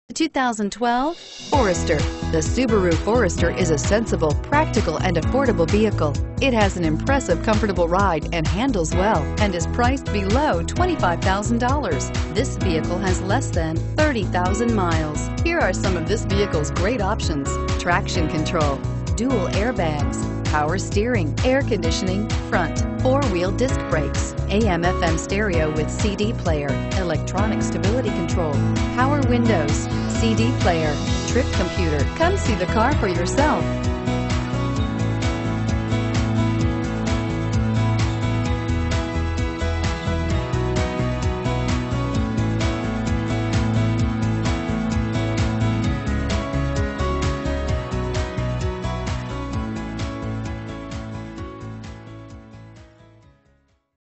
2012 Forester. The Subaru Forester is a sensible, practical, and affordable vehicle. It has an impressive, comfortable ride and handles well and is priced below $25,000. This vehicle has less than 30,000 miles. Here are some of this vehicle's great options: traction control, dual airbags, power steering, air conditioning, front, four-wheel disc brakes, AM/FM stereo with CD player, electronic stability control, power windows, CD player, trip computer. Come see the car for yourself.